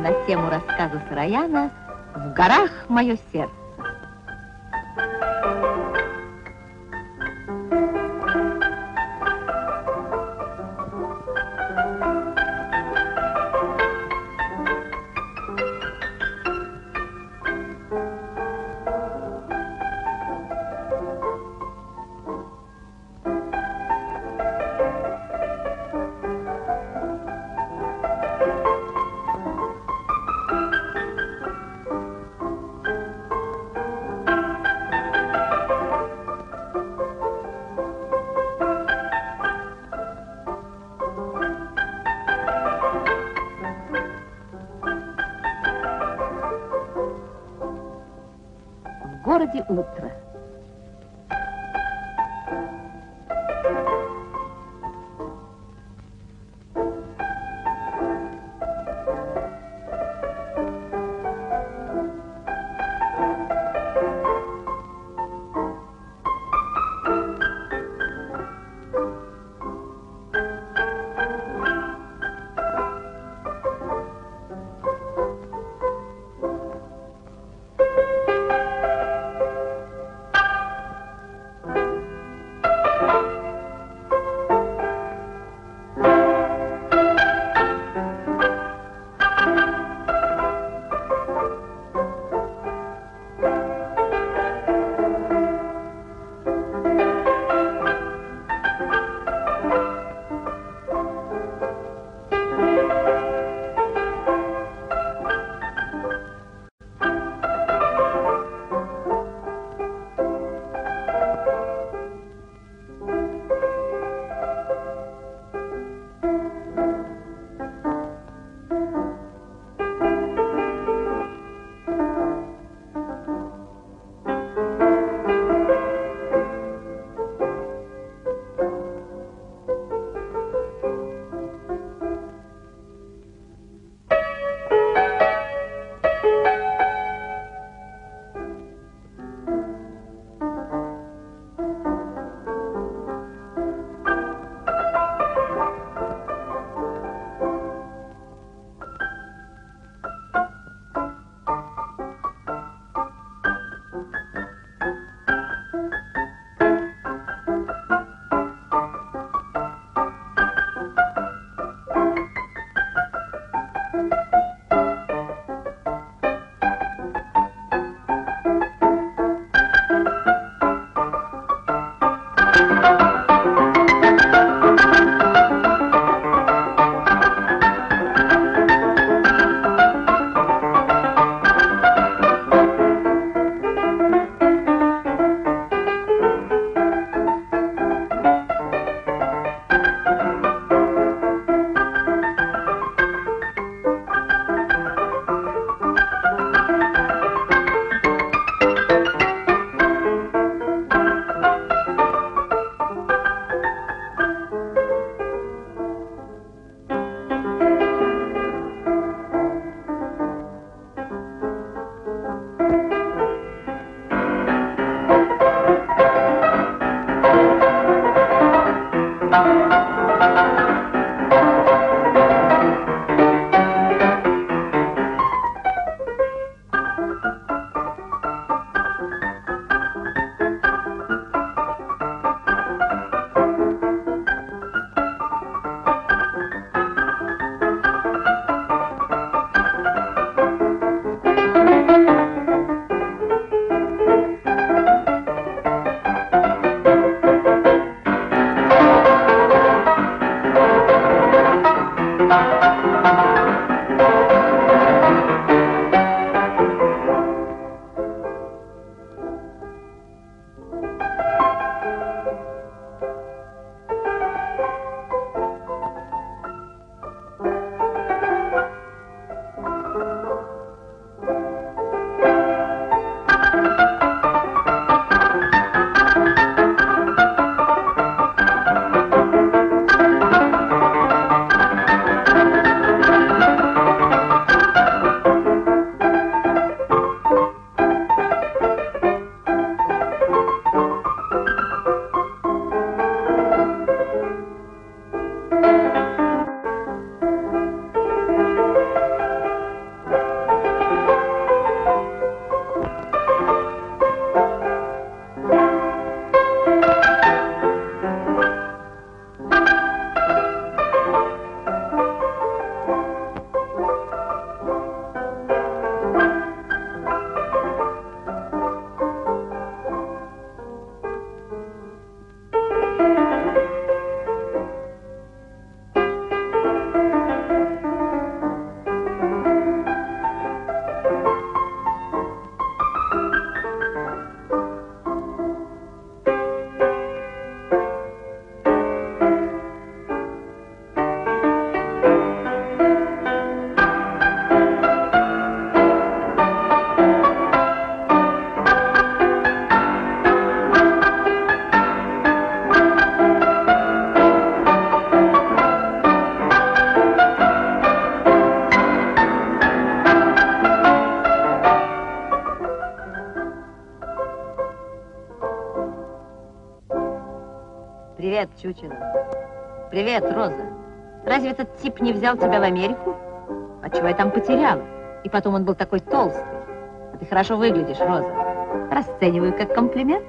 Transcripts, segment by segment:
на тему рассказа Сараяна «В горах мое сердце». В городе утро. Чучело. Привет, Роза. Разве этот тип не взял тебя в Америку? А чего я там потеряла? И потом он был такой толстый. А ты хорошо выглядишь, Роза. Расцениваю как комплимент.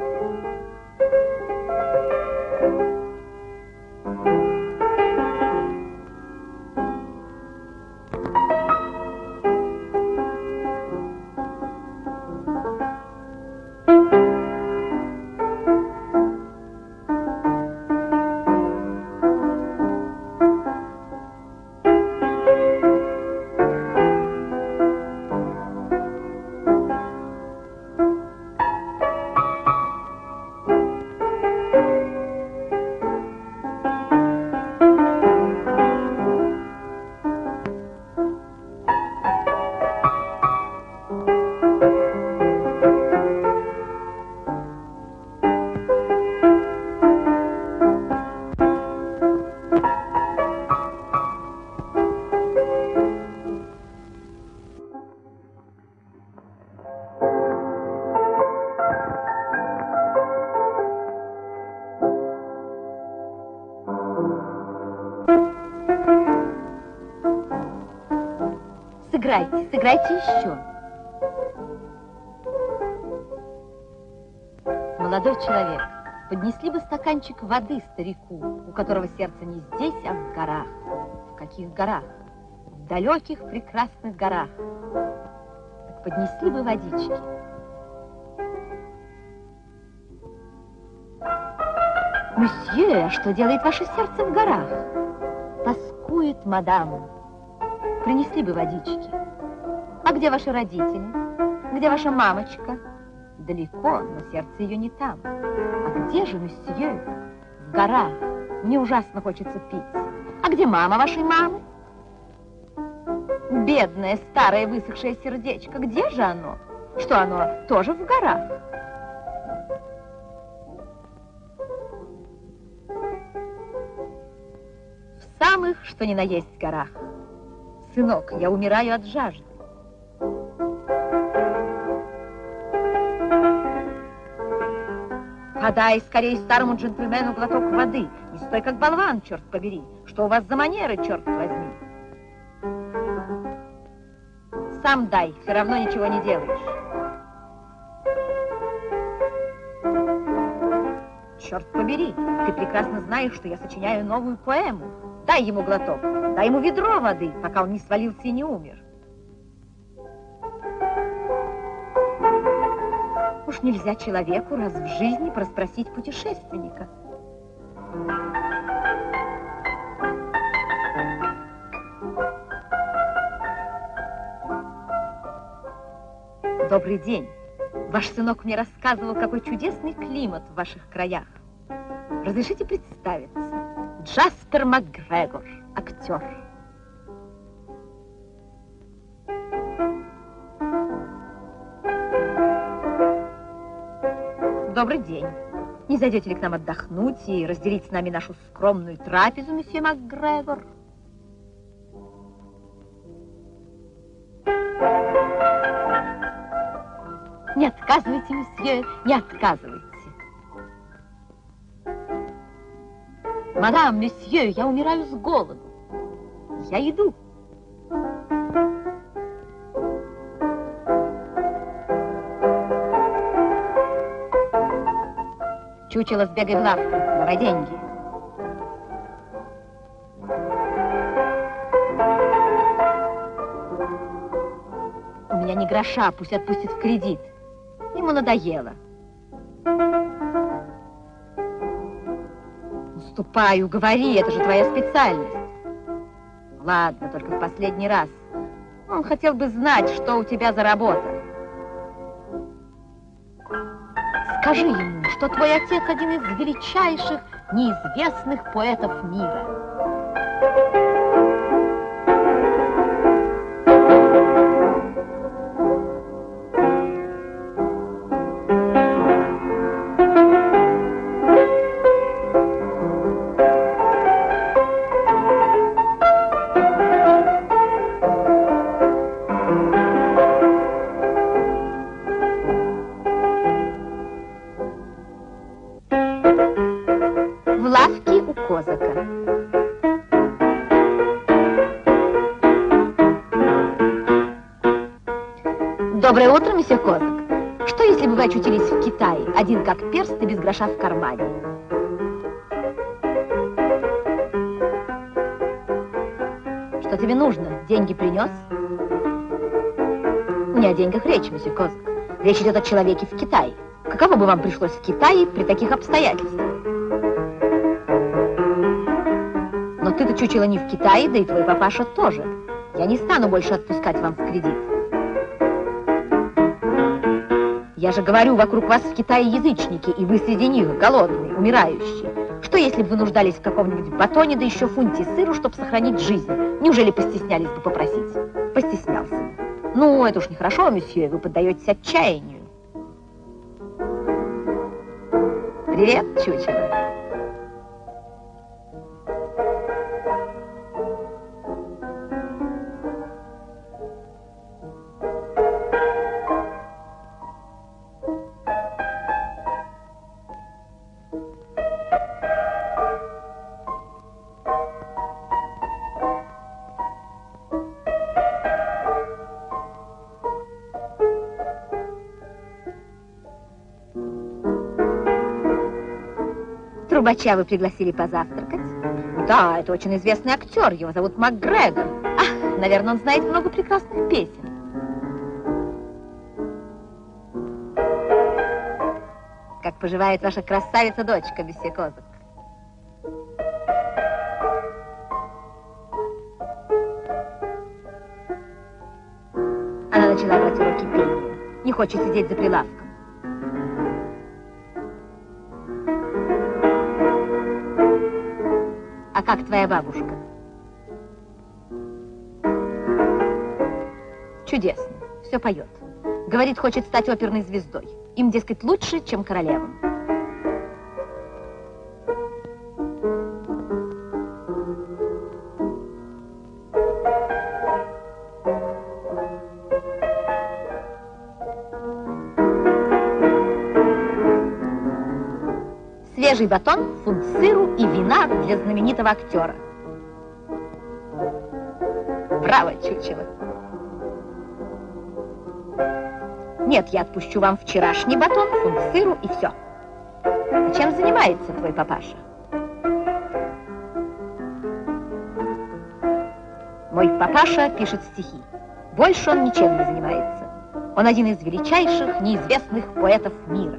Сыграйте еще. Молодой человек, поднесли бы стаканчик воды старику, у которого сердце не здесь, а в горах. В каких горах? В далеких прекрасных горах. Так поднесли бы водички. Мсье, а что делает ваше сердце в горах? Тоскует мадам. Принесли бы водички. А где ваши родители? Где ваша мамочка? Далеко, но сердце ее не там. А где же, месье? В горах. Мне ужасно хочется пить. А где мама вашей мамы? Бедное, старое, высохшее сердечко. Где же оно? Что оно? Тоже в горах? В самых, что ни на есть, горах. Сынок, я умираю от жажды. Подай скорее старому джентльмену глоток воды. Не стой как болван, черт побери. Что у вас за манеры, черт возьми? Сам дай, все равно ничего не делаешь. Черт побери, ты прекрасно знаешь, что я сочиняю новую поэму. Дай ему глоток, дай ему ведро воды, пока он не свалился и не умер. Уж нельзя человеку раз в жизни проспросить путешественника. Добрый день. Ваш сынок мне рассказывал, какой чудесный климат в ваших краях. Разрешите представиться? Джаспер МакГрегор, актер. Добрый день. Не зайдете ли к нам отдохнуть и разделить с нами нашу скромную трапезу, месье МакГрегор? Не отказывайте, месье, не отказывайте. Мадам, месье, я умираю с голоду. Я иду. Чучело, сбегай в лавку, давай деньги. У меня ни гроша, пусть отпустит в кредит. Ему надоело. Ступай, уговори, это же твоя специальность. Ладно, только в последний раз. Он хотел бы знать, что у тебя за работа. Скажи ему, что твой отец один из величайших, неизвестных поэтов мира. Доброе утро, месье Козак. Что, если бы вы очутились в Китае, один как перст и без гроша в кармане? Что тебе нужно? Деньги принес? Не о деньгах речь, месье Козак. Речь идет о человеке в Китае. Каково бы вам пришлось в Китае при таких обстоятельствах? Но ты-то чучело не в Китае, да и твой папаша тоже. Я не стану больше отпускать вам в кредит. Я же говорю, вокруг вас в Китае язычники, и вы среди них голодные, умирающие. Что, если бы вы нуждались в каком-нибудь батоне, да еще фунте сыру, чтобы сохранить жизнь? Неужели постеснялись бы попросить? Постеснялся. Ну, это уж нехорошо, месье, вы поддаетесь отчаянию. Привет, чучело. Трубача вы пригласили позавтракать? Да, это очень известный актер, его зовут МакГрегор. Ах, наверное, он знает много прекрасных песен. Как поживает ваша красавица-дочка, месье Козак? Она начала брать уроки пения. Не хочет сидеть за прилавком. А как твоя бабушка? Чудесно, все поет. Говорит, хочет стать оперной звездой. Им, дескать, лучше, чем королевам. Свежий батон, фунт сыру и вина для знаменитого актера. Браво, чучело. Нет, я отпущу вам вчерашний батон, фунт сыру и все. А чем занимается твой папаша? Мой папаша пишет стихи. Больше он ничем не занимается. Он один из величайших неизвестных поэтов мира.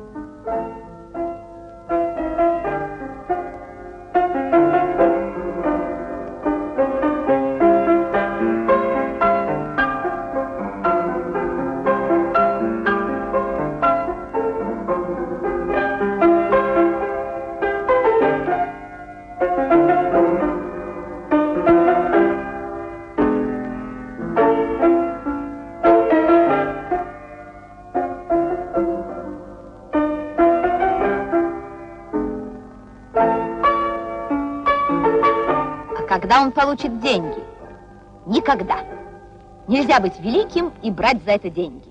Когда он получит деньги? Никогда. Нельзя быть великим и брать за это деньги.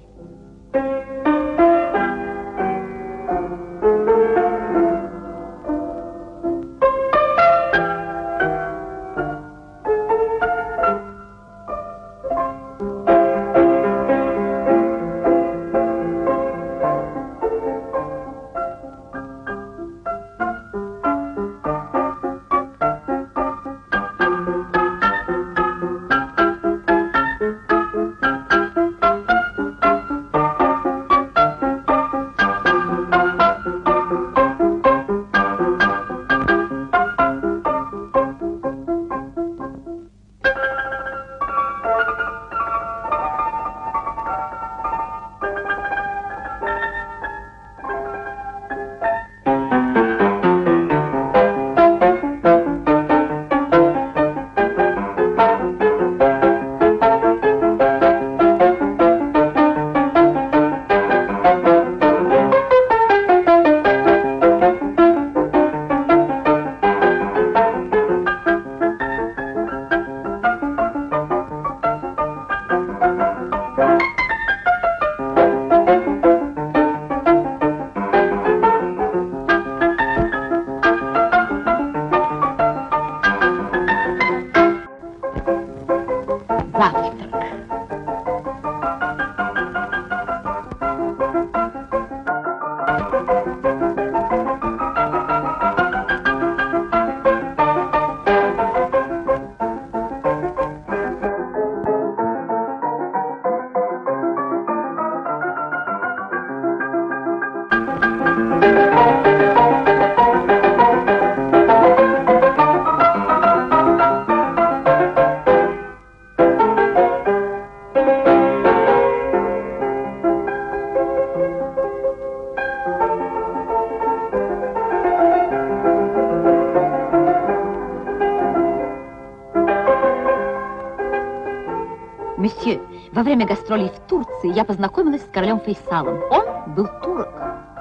Месье, во время гастролей в Турции я познакомилась с королем Фейсалом. Он был турок.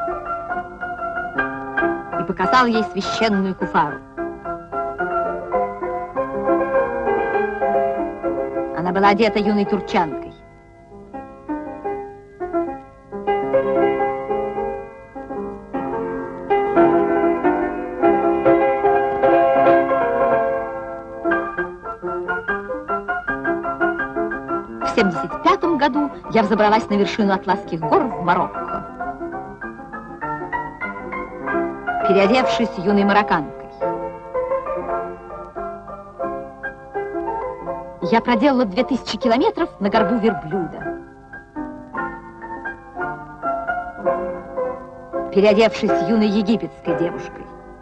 И показал ей священную куфару. Она была одета юной турчанкой. В 1975 году я взобралась на вершину Атласских гор в Марокко, переодевшись юной марокканкой. Я проделала 2000 километров на горбу верблюда, переодевшись юной египетской девушкой.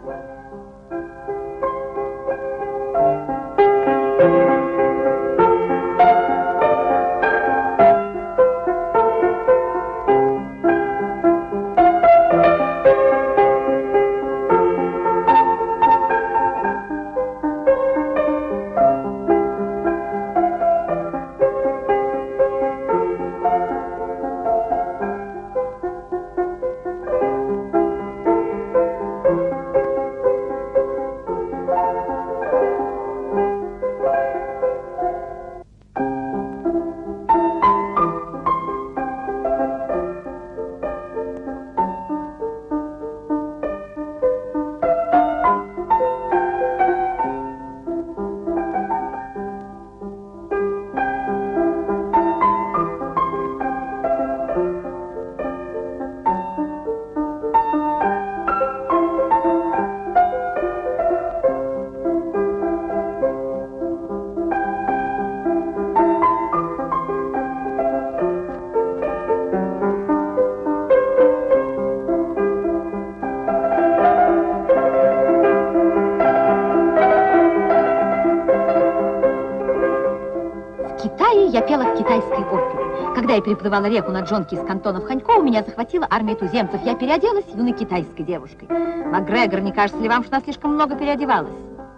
Я пела в китайской опере. Когда я переплывала реку на джонке из кантонов Ханькоу, меня захватила армия туземцев. Я переоделась юной китайской девушкой. Макгрегор, не кажется ли вам, что она слишком много переодевалась?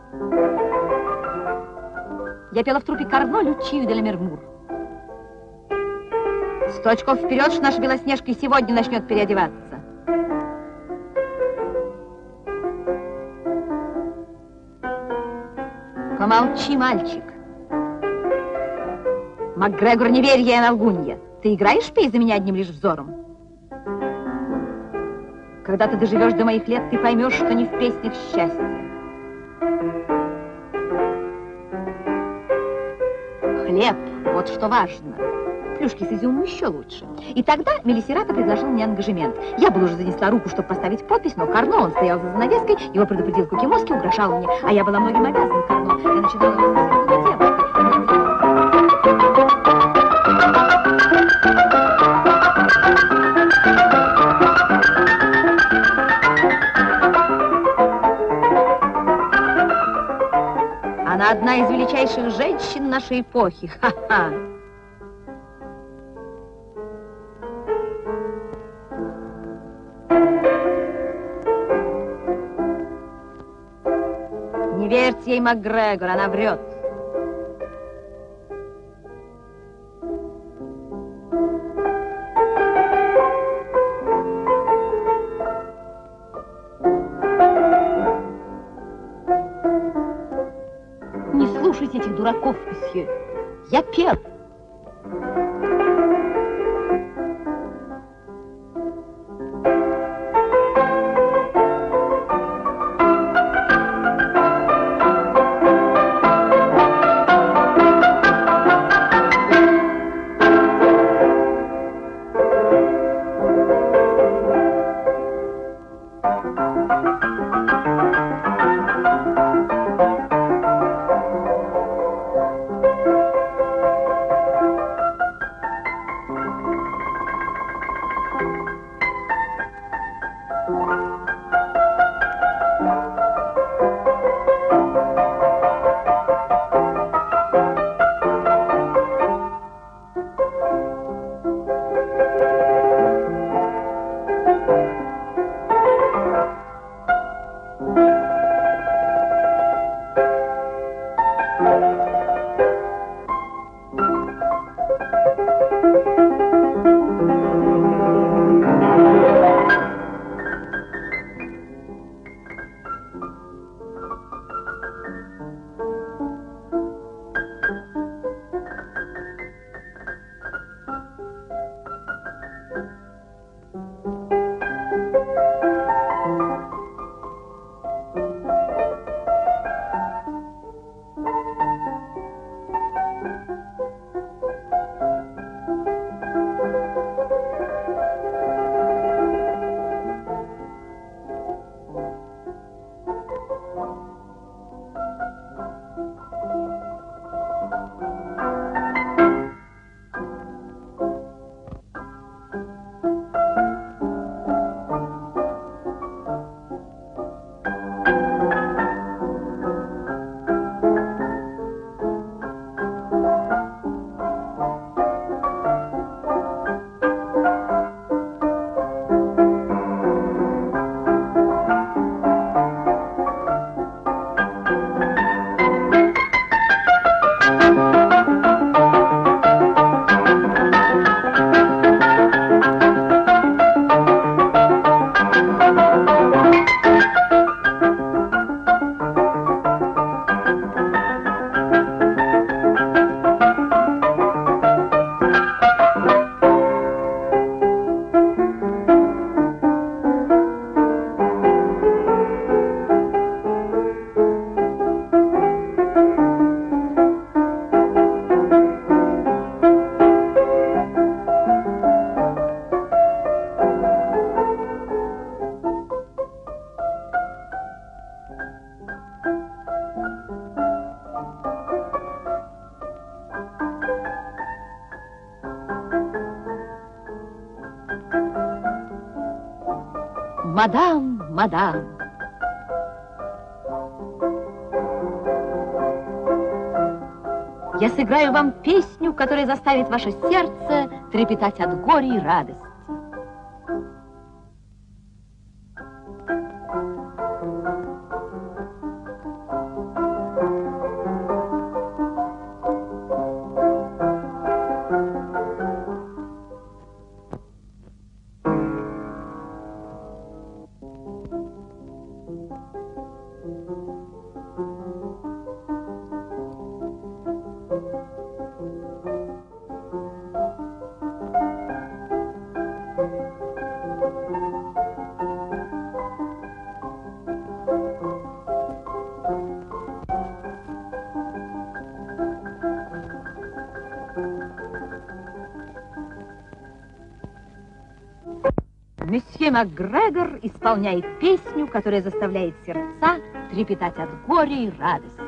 Я пела в труппе Карно Лючию де ла Мермур. 100 очков вперед, что наша Белоснежка и сегодня начнет переодеваться. Помолчи, мальчик. Макгрегор, не верь ей, она лгунья. Ты играешь, пей за меня одним лишь взором. Когда ты доживешь до моих лет, ты поймешь, что не в песнях счастье. Хлеб, вот что важно. Плюшки с изюмом еще лучше. И тогда Мелисерата предложил мне ангажемент. Я была уже занесла руку, чтобы поставить подпись, но Карно, он стоял за занавеской, его предупредил Кукимоски, угрожал мне, а я была многим обязана Карно. Я начинала его с девушкой. Она одна из величайших женщин нашей эпохи. Ха-ха. Не верьте ей, Макгрегор, она врет. Не слушайте этих дураков, месье. Я пел. Мадам, мадам. Я сыграю вам песню, которая заставит ваше сердце трепетать от горя и радости. Месье Макгрегор исполняет песню, которая заставляет сердца трепетать от горя и радости.